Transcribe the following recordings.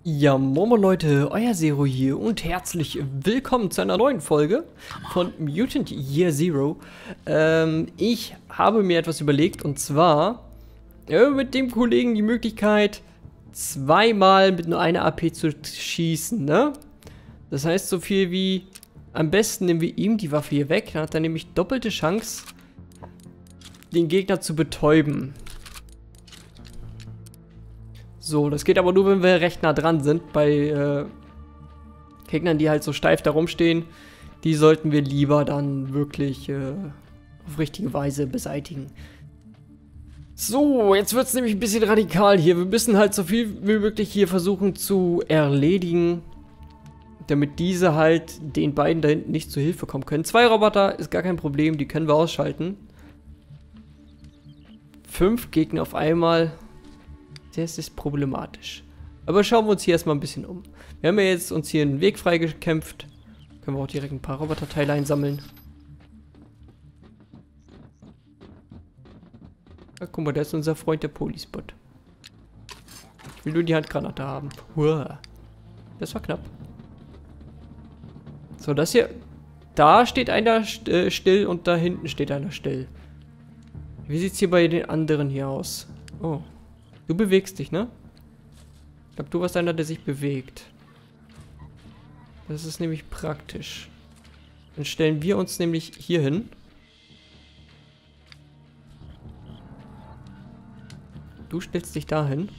Ja, Momo Leute, euer Zero hier und herzlich willkommen zu einer neuen Folge von Mutant Year Zero. Ich habe mir etwas überlegt und zwar mit dem Kollegen die Möglichkeit, zweimal mit nur einer AP zu schießen, ne? Das heißt so viel wie, am besten nehmen wir ihm die Waffe hier weg, dann hat er nämlich doppelte Chance, den Gegner zu betäuben. So, das geht aber nur, wenn wir recht nah dran sind. Bei Gegnern, die halt so steif da rumstehen, die sollten wir lieber dann wirklich auf richtige Weise beseitigen. So, jetzt wird es nämlich ein bisschen radikal hier. Wir müssen halt so viel wie möglich hier versuchen zu erledigen, damit diese halt den beiden da hinten nicht zu Hilfe kommen können. 2 Roboter ist gar kein Problem, die können wir ausschalten. 5 Gegner auf einmal. Das ist problematisch. Aber schauen wir uns hier erstmal ein bisschen um. Wir haben ja jetzt uns hier einen Weg freigekämpft. Können wir auch direkt ein paar Roboterteile einsammeln. Ja, guck mal, da ist unser Freund der Polispot. Ich will nur die Handgranate haben. Uah. Das war knapp. So, das hier. Da steht einer still und da hinten steht einer still. Wie sieht es hier bei den anderen hier aus? Oh. Du bewegst dich, ne? Ich glaube, du warst einer, der sich bewegt. Das ist nämlich praktisch. Dann stellen wir uns nämlich hier hin. Du stellst dich da hin.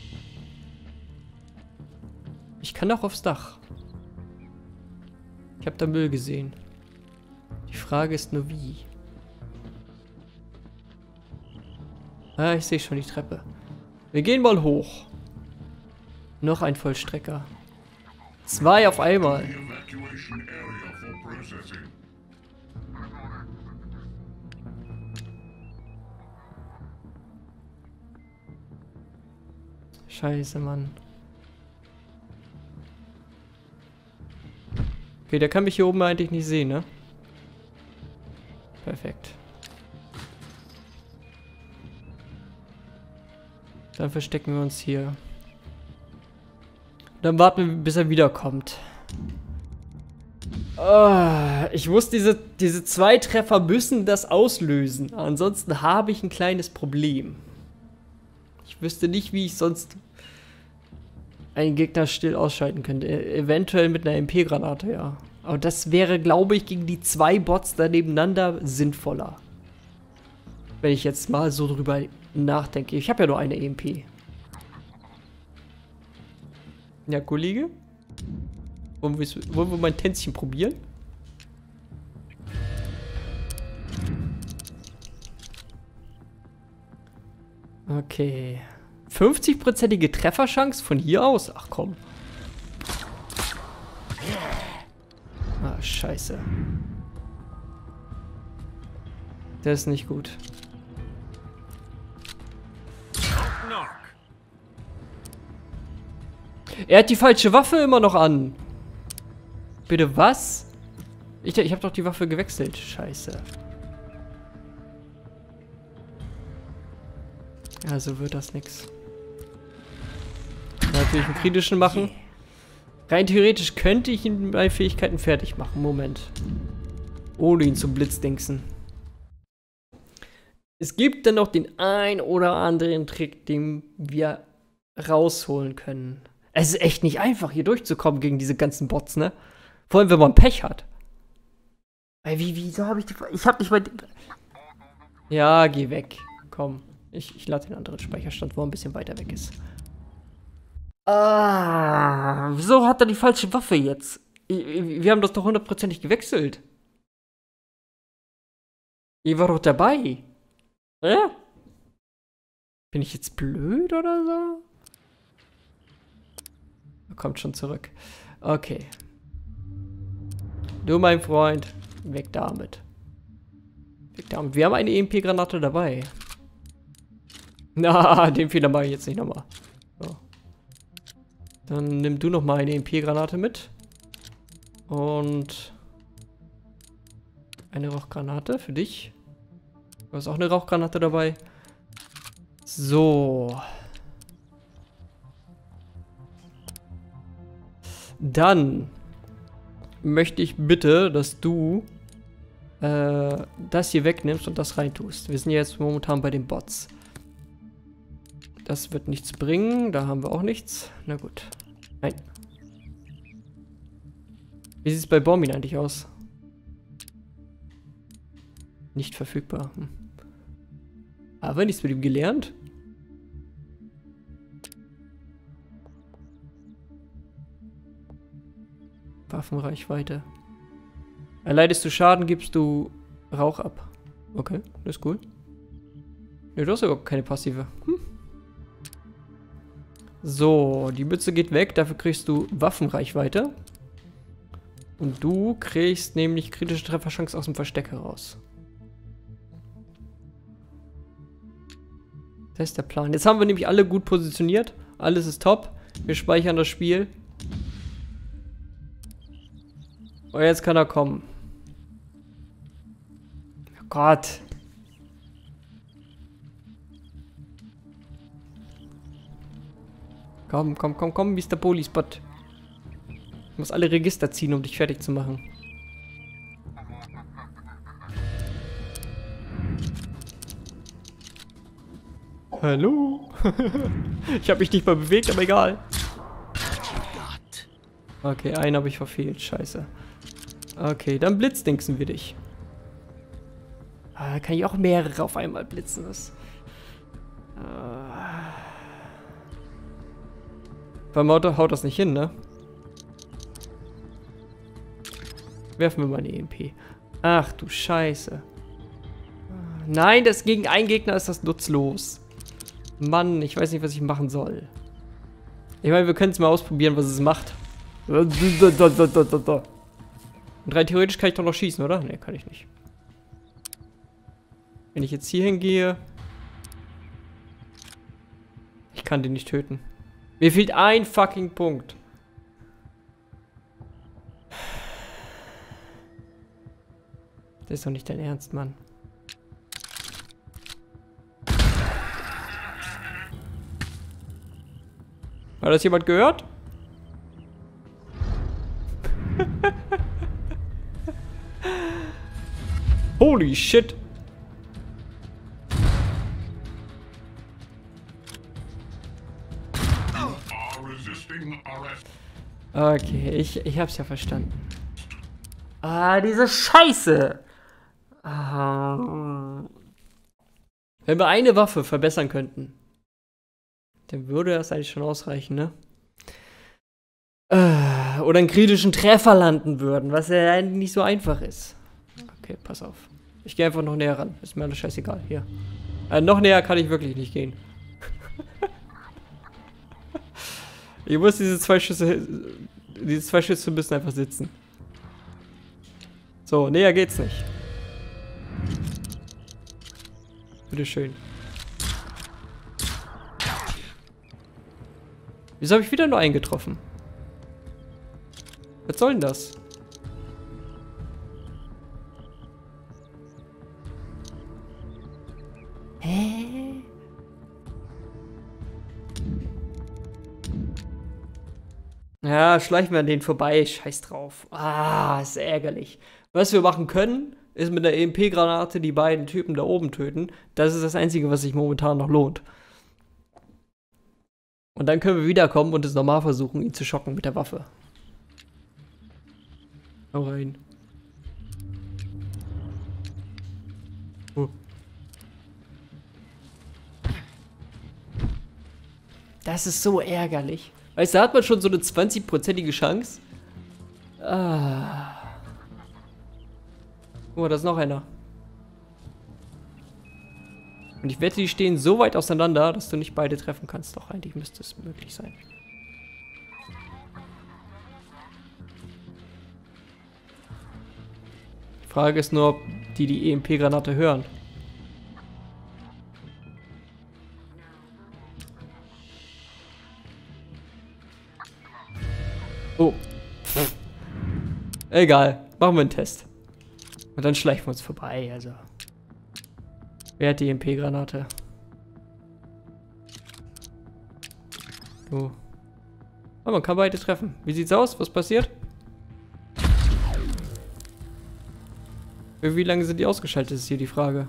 Ich kann auch aufs Dach. Ich habe da Müll gesehen. Die Frage ist nur wie. Ah, ich sehe schon die Treppe. Wir gehen mal hoch. Noch ein Vollstrecker. 2 auf einmal. Scheiße, Mann. Okay, der kann mich hier oben eigentlich nicht sehen, ne? Perfekt. Dann verstecken wir uns hier. Dann warten wir, bis er wiederkommt. Oh, ich muss diese 2 Treffer müssen das auslösen. Ansonsten habe ich ein kleines Problem. Ich wüsste nicht, wie ich sonst einen Gegner still ausschalten könnte. Eventuell mit einer MP-Granate, ja. Aber das wäre, glaube ich, gegen die 2 Bots da nebeneinander sinnvoller. Wenn ich jetzt mal so drüber nachdenke. Ich habe ja nur eine EMP. Ja, Kollege? Wollen wir mein Tänzchen probieren? Okay. 50%ige Trefferchance von hier aus? Ach komm. Ah, scheiße. Das ist nicht gut. Er hat die falsche Waffe immer noch an. Bitte was? Ich habe doch die Waffe gewechselt. Scheiße. Ja, so wird das nix. Natürlich einen kritischen machen. Rein theoretisch könnte ich ihn bei Fähigkeiten fertig machen. Moment. Ohne ihn zu blitzdingsen. Es gibt dann noch den ein oder anderen Trick, den wir rausholen können. Es ist echt nicht einfach, hier durchzukommen gegen diese ganzen Bots, ne? Vor allem, wenn man Pech hat. Weil, wieso habe ich die... Ich hab nicht mal... Ja, geh weg. Komm. Ich lade den anderen Speicherstand, wo er ein bisschen weiter weg ist. Ah, wieso hat er die falsche Waffe jetzt? Wir haben das doch 100%ig gewechselt. Ihr war doch dabei. Ja? Bin ich jetzt blöd oder so? Kommt schon zurück. Okay. Du, mein Freund, weg damit. Weg damit. Wir haben eine EMP-Granate dabei. Na, den Fehler mache ich jetzt nicht nochmal. So. Dann nimm du nochmal eine EMP-Granate mit. Und eine Rauchgranate für dich. Du hast auch eine Rauchgranate dabei. So. Dann möchte ich bitte, dass du das hier wegnimmst und das reintust. Wir sind ja jetzt momentan bei den Bots. Das wird nichts bringen. Da haben wir auch nichts. Na gut. Nein. Wie sieht es bei Bormin eigentlich aus? Nicht verfügbar. Aber nichts mit ihm gelernt. Waffenreichweite. Erleidest du Schaden, gibst du Rauch ab. Okay, das ist cool. Ne, du hast aber keine passive. So, die Mütze geht weg. Dafür kriegst du Waffenreichweite. Und du kriegst nämlich kritische Trefferchance aus dem Versteck heraus. Das ist der Plan. Jetzt haben wir nämlich alle gut positioniert. Alles ist top. Wir speichern das Spiel. Und jetzt kann er kommen. Oh Gott. Komm, komm, komm, komm, Mr. Polispot. Ich muss alle Register ziehen, um dich fertig zu machen. Hallo? Ich habe mich nicht mal bewegt, aber egal. Okay, einen habe ich verfehlt. Scheiße. Okay, dann blitzdingsen wir dich. Kann ich auch mehrere auf einmal blitzen? Beim Auto haut das nicht hin, ne? Werfen wir mal eine EMP. Ach du Scheiße. Nein, das gegen einen Gegner ist das nutzlos. Mann, ich weiß nicht, was ich machen soll. Ich meine, wir können es mal ausprobieren, was es macht. Und rein theoretisch kann ich doch noch schießen, oder? Ne, kann ich nicht. Wenn ich jetzt hier hingehe... Ich kann den nicht töten. Mir fehlt ein fucking Punkt. Das ist doch nicht dein Ernst, Mann. Hat das jemand gehört? Holy shit. Okay, ich hab's ja verstanden. Ah, diese Scheiße. Wenn wir eine Waffe verbessern könnten, dann würde das eigentlich schon ausreichen, ne? Oder einen kritischen Treffer landen würden, was ja eigentlich nicht so einfach ist. Okay, pass auf. Ich gehe einfach noch näher ran. Ist mir alles scheißegal. Hier. Noch näher kann ich wirklich nicht gehen. Ich muss diese zwei Schüsse müssen einfach sitzen. So, näher geht's nicht. Bitteschön. Wieso habe ich wieder nur einen getroffen? Was soll denn das? Hä? Ja, schleichen wir an denen vorbei. Scheiß drauf. Ah, ist ärgerlich. Was wir machen können, ist mit der EMP-Granate die beiden Typen da oben töten. Das ist das Einzige, was sich momentan noch lohnt. Und dann können wir wiederkommen und es normal versuchen, ihn zu schocken mit der Waffe. Hau rein. Oh. Das ist so ärgerlich. Weißt du, da hat man schon so eine 20-prozentige Chance. Ah. Oh, da ist noch einer. Und ich wette, die stehen so weit auseinander, dass du nicht beide treffen kannst. Doch, eigentlich müsste es möglich sein. Die Frage ist nur, ob die EMP-Granate hören. Oh. Egal. Machen wir einen Test. Und dann schleichen wir uns vorbei, also. Wer hat die EMP-Granate? Du. Oh, man kann beide treffen. Wie sieht's aus? Was passiert? Wie lange sind die ausgeschaltet, ist hier die Frage.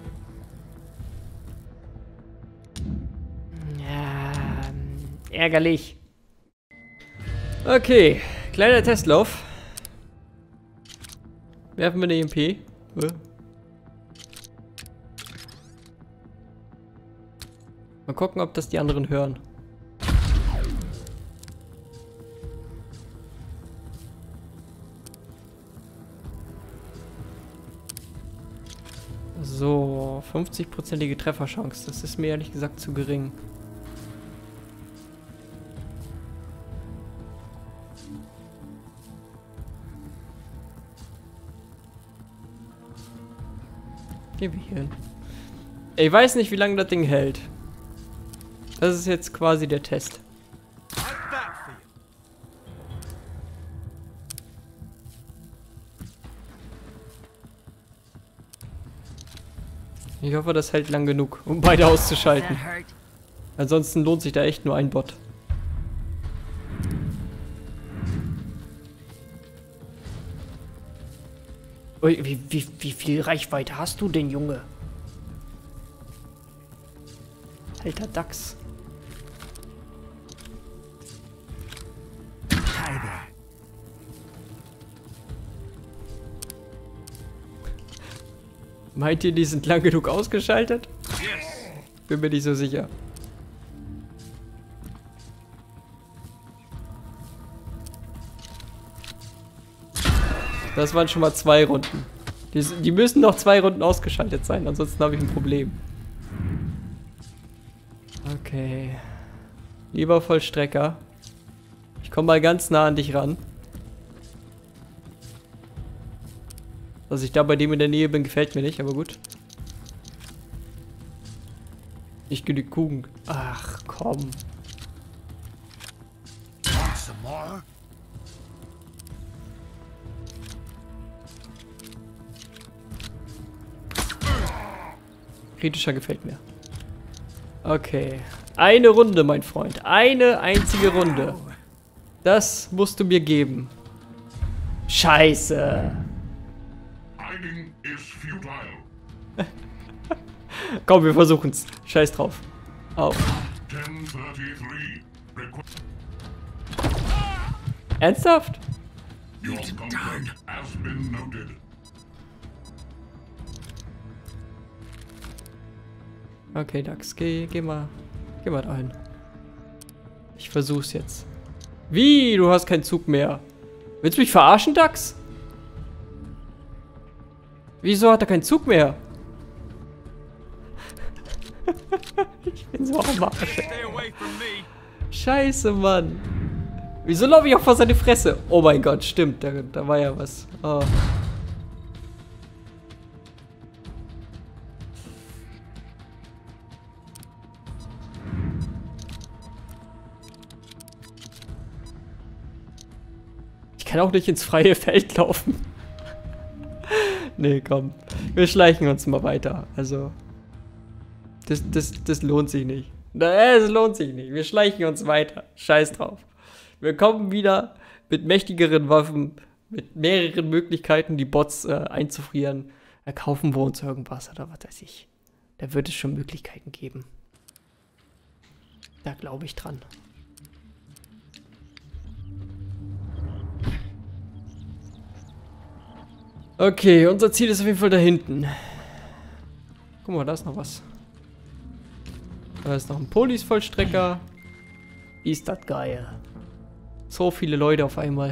Ja, ärgerlich. Okay, kleiner Testlauf. Werfen wir eine EMP. Mal gucken, ob das die anderen hören. So, 50%ige Trefferchance. Das ist mir ehrlich gesagt zu gering. Gehen wir hier hin. Ich weiß nicht, wie lange das Ding hält. Das ist jetzt quasi der Test. Ich hoffe, das hält lang genug, um beide auszuschalten. Ansonsten lohnt sich da echt nur ein Bot. Ui, wie viel Reichweite hast du denn, Junge? Alter Dachs. Meint ihr, die sind lang genug ausgeschaltet? Bin mir nicht so sicher. Das waren schon mal 2 Runden. Die müssen noch 2 Runden ausgeschaltet sein, ansonsten habe ich ein Problem. Okay. Lieber Vollstrecker. Ich komme mal ganz nah an dich ran. Dass ich da bei dem in der Nähe bin, gefällt mir nicht, aber gut. Nicht genug Kuchen. Ach, komm. Kritischer gefällt mir. Okay. Eine Runde, mein Freund. Eine einzige Runde. Das musst du mir geben. Scheiße. Komm, wir versuchen's. Scheiß drauf. Auf. Ernsthaft? Okay, Dax, geh mal dahin. Ich versuch's jetzt. Wie? Du hast keinen Zug mehr. Willst du mich verarschen, Dax? Wieso hat er keinen Zug mehr? Ich bin so am Arsch. Scheiße, Mann. Wieso laufe ich auch vor seine Fresse? Oh mein Gott, stimmt. Da war ja was. Oh. Ich kann auch nicht ins freie Feld laufen. Nee, komm. Wir schleichen uns mal weiter. Also. Das lohnt sich nicht. Das lohnt sich nicht. Wir schleichen uns weiter. Scheiß drauf. Wir kommen wieder mit mächtigeren Waffen, mit mehreren Möglichkeiten, die Bots einzufrieren. Kaufen wir uns irgendwas oder was weiß ich. Da wird es schon Möglichkeiten geben. Da glaube ich dran. Okay, unser Ziel ist auf jeden Fall da hinten. Guck mal, da ist noch was. Da ist noch ein Police-Vollstrecker. Ist das geil. So viele Leute auf einmal.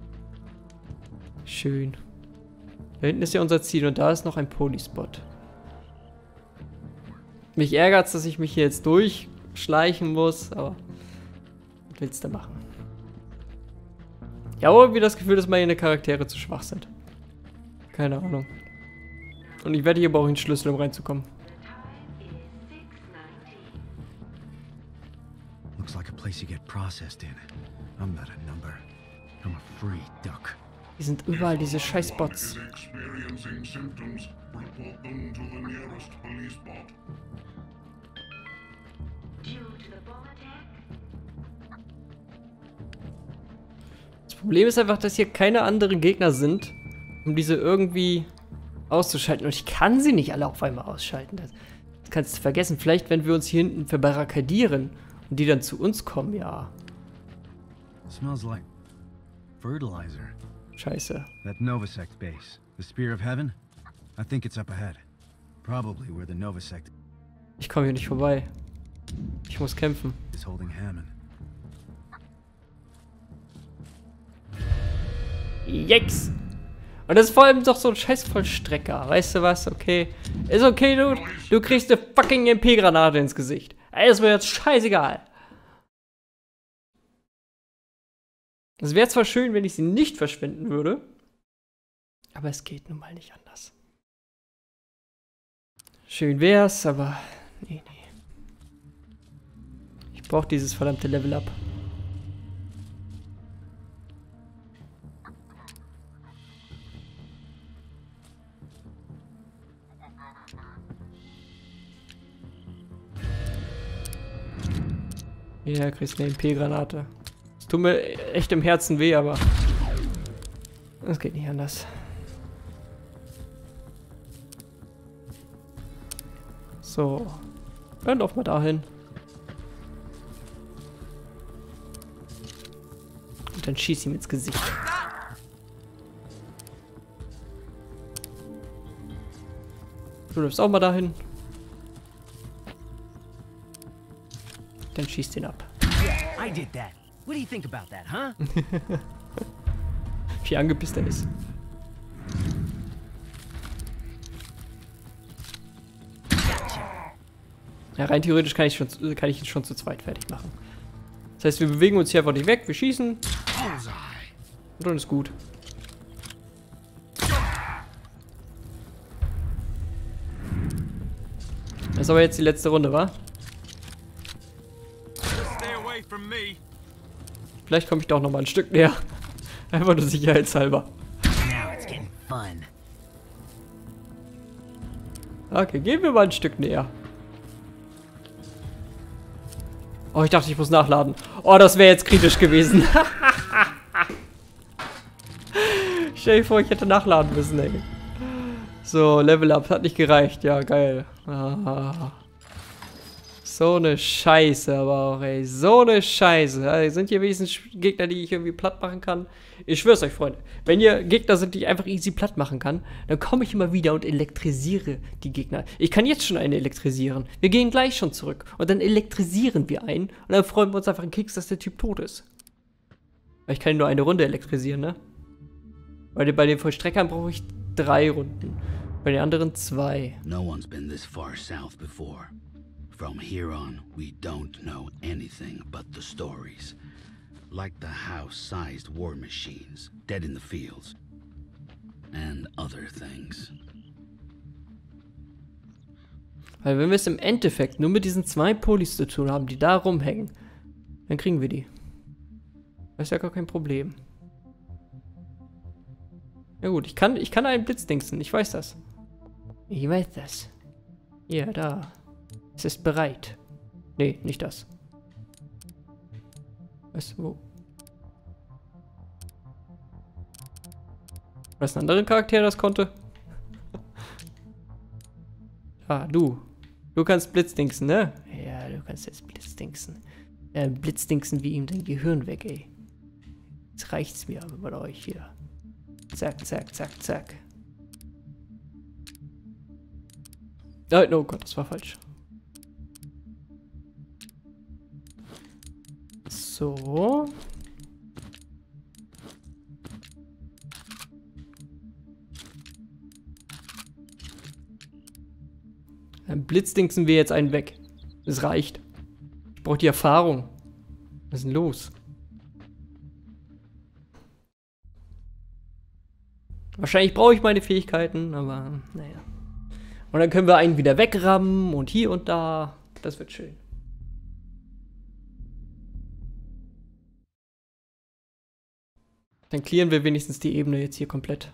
Schön. Da hinten ist ja unser Ziel und da ist noch ein Police-Spot. Mich ärgert es, dass ich mich hier jetzt durchschleichen muss, aber was willst du machen? Ich habe irgendwie das Gefühl, dass meine Charaktere zu schwach sind. Keine Ahnung. Und ich werde hier aber auch den Schlüssel, um reinzukommen. Looks like a place you get processed in. I'm not a number. I'm a free duck. Hier sind überall diese Scheißbots. Das Problem ist einfach, dass hier keine anderen Gegner sind, um diese irgendwie auszuschalten. Und ich kann sie nicht alle auf einmal ausschalten. Das kannst du vergessen. Vielleicht, wenn wir uns hier hinten verbarrikadieren und die dann zu uns kommen, ja. Smells like fertilizer. Scheiße. That Novasect base. The Spear of Heaven? I think it's up ahead. Probably where the Novasect Ich komme hier nicht vorbei. Ich muss kämpfen. is holding Hammond. Jex! Und das ist vor allem doch so ein scheiß Vollstrecker. Weißt du was? Okay. Ist okay, Dude. Du kriegst eine fucking MP-Granate ins Gesicht. Ey, ist mir jetzt scheißegal. Es wäre zwar schön, wenn ich sie nicht verschwenden würde. Aber es geht nun mal nicht anders. Schön wär's, aber nee. Ich brauche dieses verdammte Level-Up. Ja, kriegst eine MP-Granate. Es tut mir echt im Herzen weh, aber es geht nicht anders. So. Dann lauf mal dahin. Und dann schieß ihm ins Gesicht. Du läufst auch mal dahin. Dann schießt ihn ab. I did that. What do you think about that, huh? Wie angepisst er ist. Ja, rein theoretisch kann ich ihn schon zu zweit fertig machen. Das heißt, wir bewegen uns hier einfach nicht weg, wir schießen. Und dann ist gut. Das ist aber jetzt die letzte Runde, wa? Vielleicht komme ich doch noch mal ein Stück näher. Einfach nur sicherheitshalber. Now it's getting fun. Okay, gehen wir mal ein Stück näher. Oh, ich dachte, ich muss nachladen. Oh, das wäre jetzt kritisch gewesen. Stell dir vor, ich hätte nachladen müssen, ey. So, Level Up. Hat nicht gereicht. Ja, geil. Ah. So eine Scheiße, aber auch, ey. So eine Scheiße. Also, sind hier wenigstens Gegner, die ich irgendwie platt machen kann? Ich schwör's euch, Freunde. Wenn hier Gegner sind, die ich einfach easy platt machen kann, dann komme ich immer wieder und elektrisiere die Gegner. Ich kann jetzt schon einen elektrisieren. Wir gehen gleich schon zurück. Und dann elektrisieren wir einen. Und dann freuen wir uns einfach einen Keks, dass der Typ tot ist. Weil ich kann nur eine Runde elektrisieren, ne? Weil bei den Vollstreckern brauche ich 3 Runden. Bei den anderen 2. No one's been this far south before. From here on, we don't know anything but the stories. Like the house-sized war machines, dead in the fields. And other things. Weil wenn wir es im Endeffekt nur mit diesen 2 Polis zu tun haben, die da rumhängen, dann kriegen wir die. Das ist ja gar kein Problem. Ja gut, ich kann einen Blitz dingsen, ich weiß das. Ich weiß das. Ja, da. Es ist bereit. Nee, nicht das. Was, wo? Was ein anderer Charakter das konnte? Ah, du. Du kannst Blitzdingsen, ne? Ja, du kannst jetzt Blitzdingsen. Blitzdingsen wie ihm dein Gehirn weg, ey. Jetzt reicht's mir aber bei euch hier. Zack, zack, zack, zack. Oh Gott, das war falsch. So. Dann blitzdingsen wir jetzt einen weg. Es reicht. Ich brauche die Erfahrung. Was ist denn los? Wahrscheinlich brauche ich meine Fähigkeiten, aber naja. Und dann können wir einen wieder wegrammen und hier und da. Das wird schön. Dann clearen wir wenigstens die Ebene jetzt hier komplett.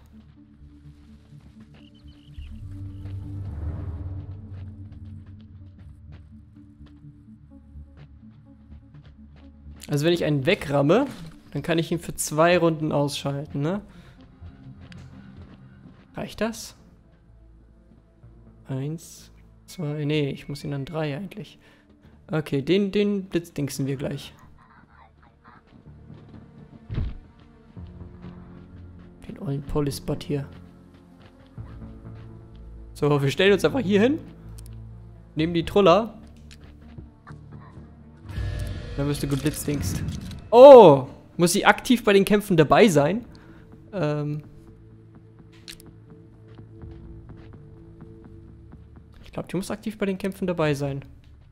Also wenn ich einen wegramme, Dann kann ich ihn für 2 Runden ausschalten, ne? Reicht das? 1, 2, nee, ich muss ihn dann 3 eigentlich. Okay, den blitzdingsen wir gleich. Den ollen Polispot hier. So, wir stellen uns einfach hier hin. Nehmen die Truller. Dann wirst du geblitzdingst. Oh! Muss sie aktiv bei den Kämpfen dabei sein? Ich glaube, die muss aktiv bei den Kämpfen dabei sein.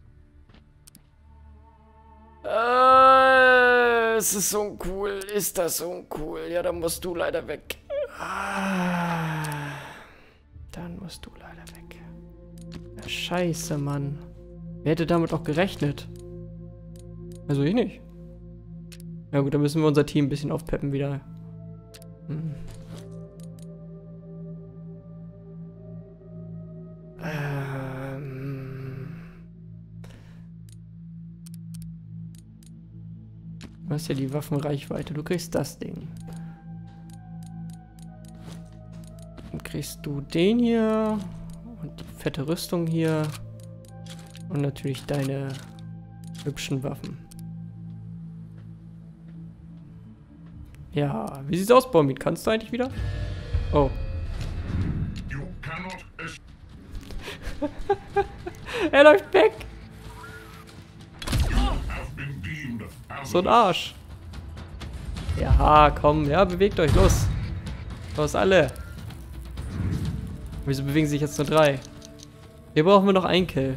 Es ist uncool. Ist das uncool? Ja, dann musst du leider weg. Dann musst du leider weg. Ja, scheiße, Mann. Wer hätte damit auch gerechnet? Also ich nicht. Ja gut, dann müssen wir unser Team ein bisschen aufpeppen wieder. Du hast ja die Waffenreichweite. Du kriegst das Ding. Dann kriegst du den hier. Und die fette Rüstung hier. Und natürlich deine hübschen Waffen. Ja, wie sieht's aus, Bombi? Kannst du eigentlich wieder? Oh. Er läuft weg. So ein Arsch. Ja, komm. Ja, bewegt euch. Los. Los, alle. Wieso bewegen sich jetzt nur 3? Hier brauchen wir noch einen Kill.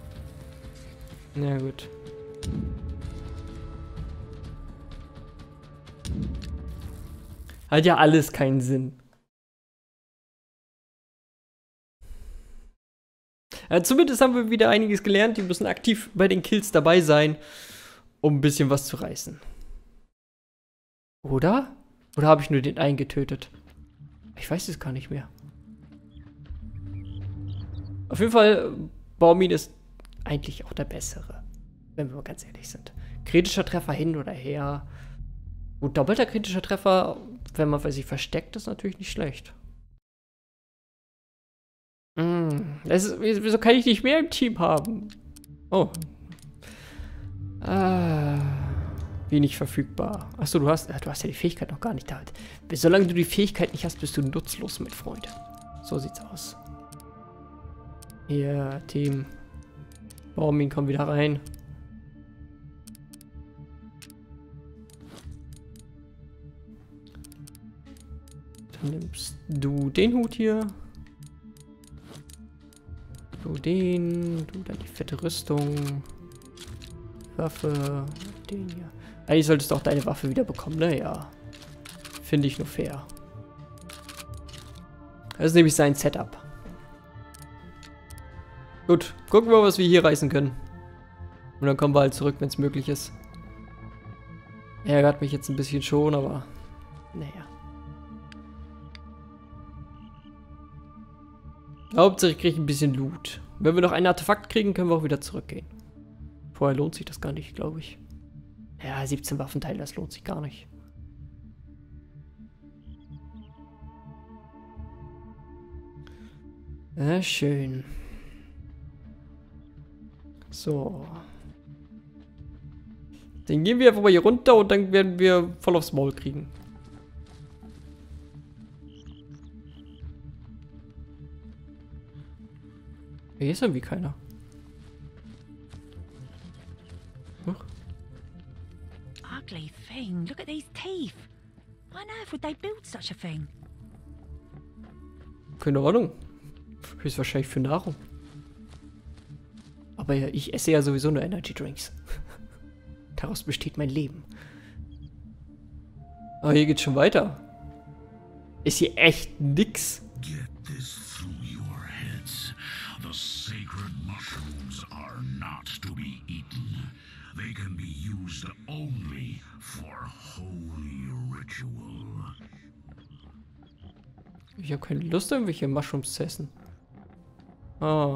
Na gut. Hat ja alles keinen Sinn. Zumindest haben wir wieder einiges gelernt. Die müssen aktiv bei den Kills dabei sein, um ein bisschen was zu reißen. Oder? Oder habe ich nur den einen getötet? Ich weiß es gar nicht mehr. Auf jeden Fall, Baumin ist eigentlich auch der Bessere. Wenn wir mal ganz ehrlich sind. Kritischer Treffer hin oder her. Gut, doppelter kritischer Treffer, wenn man sich versteckt, ist natürlich nicht schlecht. Wieso kann ich nicht mehr im Team haben? Oh. Wie nicht verfügbar. Achso, du hast ja die Fähigkeit noch gar nicht da. Solange du die Fähigkeit nicht hast, bist du nutzlos mit Freund. So sieht's aus. Hier, Team. Baumin, komm wieder rein. Dann nimmst du den Hut hier. Du den. Du dann die fette Rüstung. Waffe. Den hier. Eigentlich solltest du auch deine Waffe wieder bekommen, ne? Ja. Finde ich nur fair. Das ist nämlich sein Setup. Gut, gucken wir mal, was wir hier reißen können. Und dann kommen wir halt zurück, wenn es möglich ist. Ärgert mich jetzt ein bisschen schon, aber naja. Hauptsache ich kriege ein bisschen Loot. Wenn wir noch ein Artefakt kriegen, können wir auch wieder zurückgehen. Vorher lohnt sich das gar nicht, glaube ich. Ja, 17 Waffenteile, das lohnt sich gar nicht. Schön. So. Dann gehen wir einfach mal hier runter und dann werden wir voll aufs Maul kriegen. Hier ist irgendwie keiner. Huch. Ugly thing. Look at these teeth. Why on earth would they build such a thing? Keine Ahnung. Höchstwahrscheinlich für Nahrung. Aber ja, ich esse ja sowieso nur Energy Drinks. Daraus besteht mein Leben. Aber hier geht's schon weiter. Ist hier echt nix. Get this through your heads. The sacred mushrooms are not to be eaten. They can be used only for holy ritual. Ich habe keine Lust, irgendwelche Mushrooms zu essen. Oh.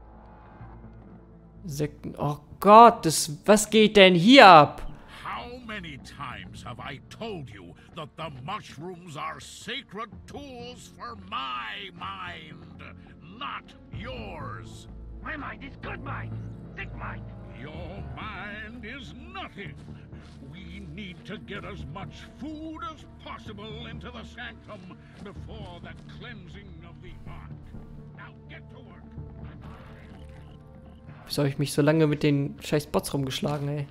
Sekten. Oh Gott, was geht denn hier ab? How many many times have I told you that the mushrooms are sacred tools for my mind, not yours? My mind is good mind. Thick mind. Your mind is nothing. We need to get as much food as possible into the sanctum before the cleansing of the Ark. Now get to work. Wieso habe ich mich so lange mit den scheiß Bots rumgeschlagen, ey?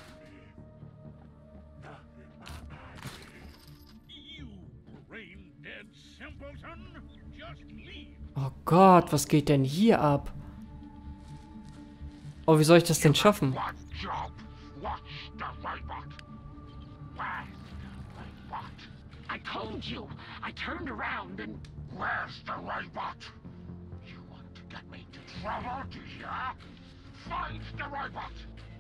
Oh Gott, was geht denn hier ab? Oh, wie soll ich das denn schaffen? I told you. I turned around and... Where's the robot? You want to get me to trouble, do you? Find the robot.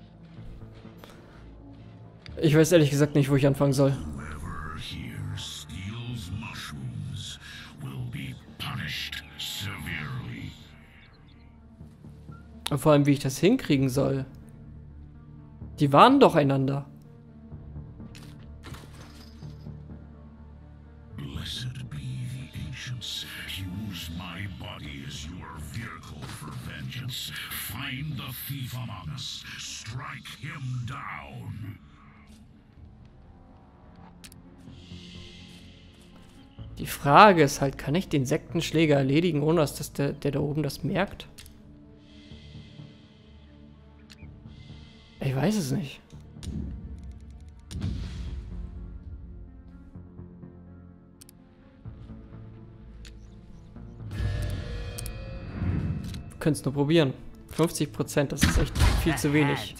Ich weiß ehrlich gesagt nicht, wo ich anfangen soll. Whoever here steals mushrooms will be punished severely. Und vor allem, wie ich das hinkriegen soll. Die warnen doch einander. Blessed be the ancients. Use my body as your vehicle for vengeance. Find the thief among us. Strike him down. Die Frage ist halt, kann ich den Sektenschläger erledigen, ohne dass der da oben das merkt? Ich weiß es nicht. Wir können es nur probieren. 50%, das ist echt viel zu wenig.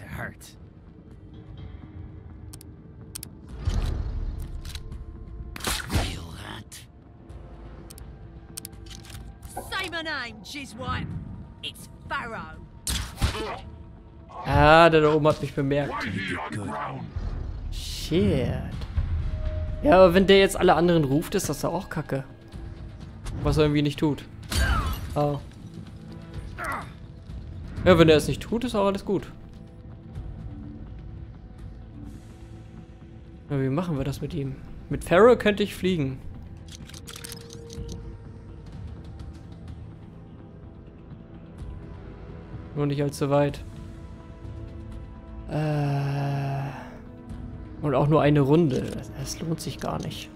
Say my name, Jizwipe. It's Pharaoh. Ah, der da oben hat mich bemerkt. Shit. Ja, aber wenn der jetzt alle anderen ruft, ist das ja auch kacke. Was er irgendwie nicht tut. Oh. Ja, wenn er es nicht tut, ist auch alles gut. Ja, wie machen wir das mit ihm? Mit Pharaoh könnte ich fliegen. Nur nicht allzu weit. Und auch nur eine Runde. Das lohnt sich gar nicht.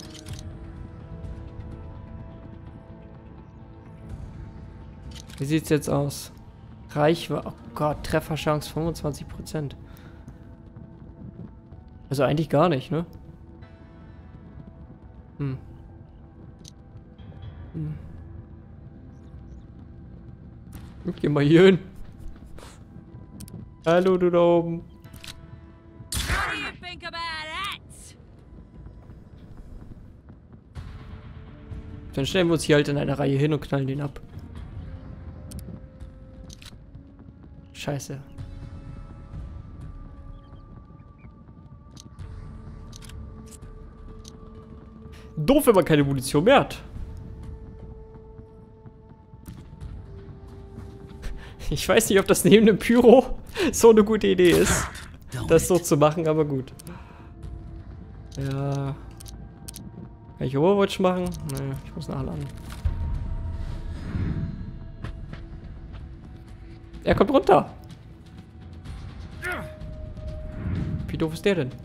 Wie sieht's jetzt aus? Reichweite. Oh Gott, Trefferchance 25%. Also eigentlich gar nicht, ne? Hm. Geh mal hier hin. Hallo, du da oben. What do you think about that? Dann stellen wir uns hier halt in einer Reihe hin und knallen den ab. Scheiße. Doof, wenn man keine Munition mehr hat. Ich weiß nicht, ob das neben dem Pyro so eine gute Idee ist, das so zu machen, aber gut. Ja. Kann ich Overwatch machen? Nee, ich muss nachladen. Er kommt runter. Wie doof ist der denn?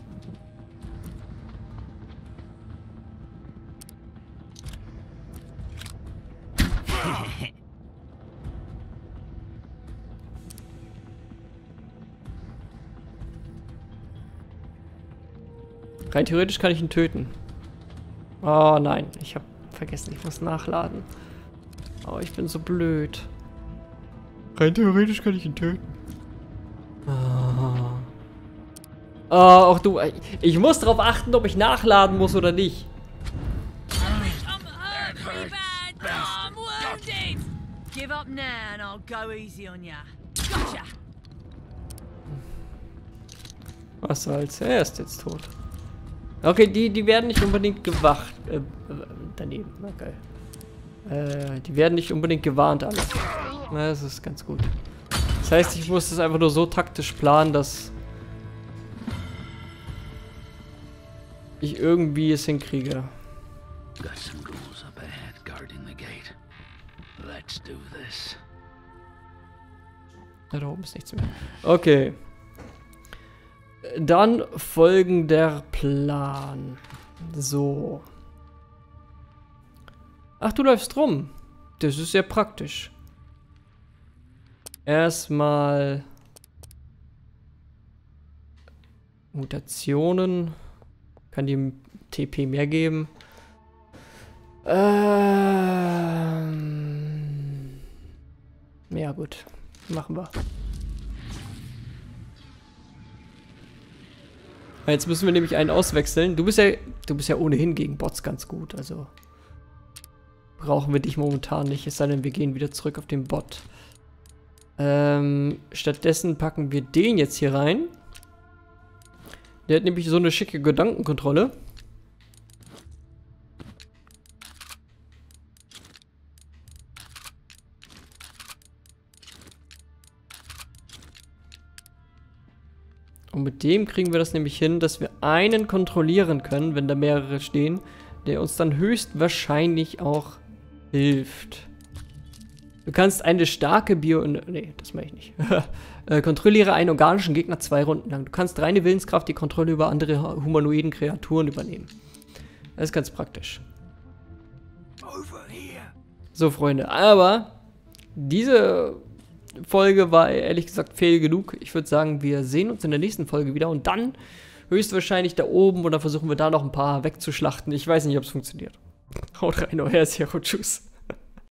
Rein theoretisch kann ich ihn töten. Oh nein, ich habe vergessen, ich muss nachladen. Oh, ich bin so blöd. Rein theoretisch kann ich ihn töten. Oh, auch du. Ich muss darauf achten, ob ich nachladen muss oder nicht. I'm hurt pretty bad. I'm wounded. Give up now and I'll go easy on ya. Gotcha. Was soll's? Er ist jetzt tot. Okay, die werden nicht unbedingt gewacht. Daneben, na geil. Die werden nicht unbedingt gewarnt, alle. Na, das ist ganz gut. Das heißt, ich muss das einfach nur so taktisch planen, dass ich irgendwie es hinkriege. Got some ghouls up ahead guarding the gate. Let's do this. Da oben ist nichts mehr. Okay. Dann folgender Plan. So. Ach, du läufst rum. Das ist sehr praktisch. Erstmal Mutationen. Kann die TP mehr geben. Ja gut. Machen wir. Jetzt müssen wir nämlich einen auswechseln. Du bist ja ohnehin gegen Bots ganz gut, also brauchen wir dich momentan nicht, es sei denn, wir gehen wieder zurück auf den Bot. Stattdessen packen wir den jetzt hier rein. Der hat nämlich so eine schicke Gedankenkontrolle. Und mit dem kriegen wir das nämlich hin, dass wir einen kontrollieren können, wenn da mehrere stehen, der uns dann höchstwahrscheinlich auch hilft. Du kannst eine starke Nee, das mache ich nicht. Kontrolliere einen organischen Gegner 2 Runden lang. Du kannst reine Willenskraft die Kontrolle über andere humanoiden Kreaturen übernehmen. Das ist ganz praktisch. So, Freunde, aber diese Folge war ehrlich gesagt fail genug. Ich würde sagen, wir sehen uns in der nächsten Folge wieder und dann höchstwahrscheinlich da oben oder versuchen wir da noch ein paar wegzuschlachten. Ich weiß nicht, ob es funktioniert. Haut rein, euer Zero, tschüss.